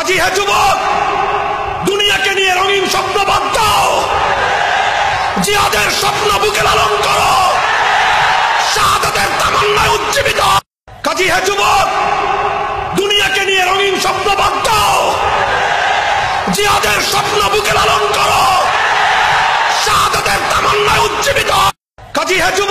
কাজী হে যুবক, দুনিয়াকে নিয়ে রঙিন স্বপ্ন বাদ দাও, জিহাদের স্বপ্ন বুকে লালন করো, শাহাদাতের তামান্নায় উজ্জীবিত। কাজী হে যুবক, দুনিয়াকে নিয়ে রঙিন স্বপ্ন বাদ দাও, জিহাদের স্বপ্ন বুকে লালন করো, শাহাদাতের তামান্নায় উজ্জীবিত। কাজী হে